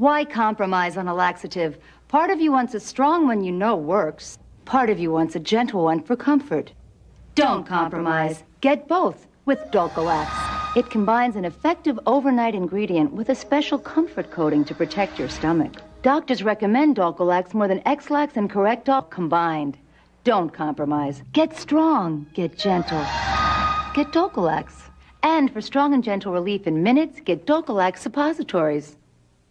Why compromise on a laxative? Part of you wants a strong one you know works. Part of you wants a gentle one for comfort. Don't compromise. Get both with Dulcolax. It combines an effective overnight ingredient with a special comfort coating to protect your stomach. Doctors recommend Dulcolax more than X-Lax and Correctol combined. Don't compromise. Get strong. Get gentle. Get Dulcolax. And for strong and gentle relief in minutes, get Dulcolax suppositories.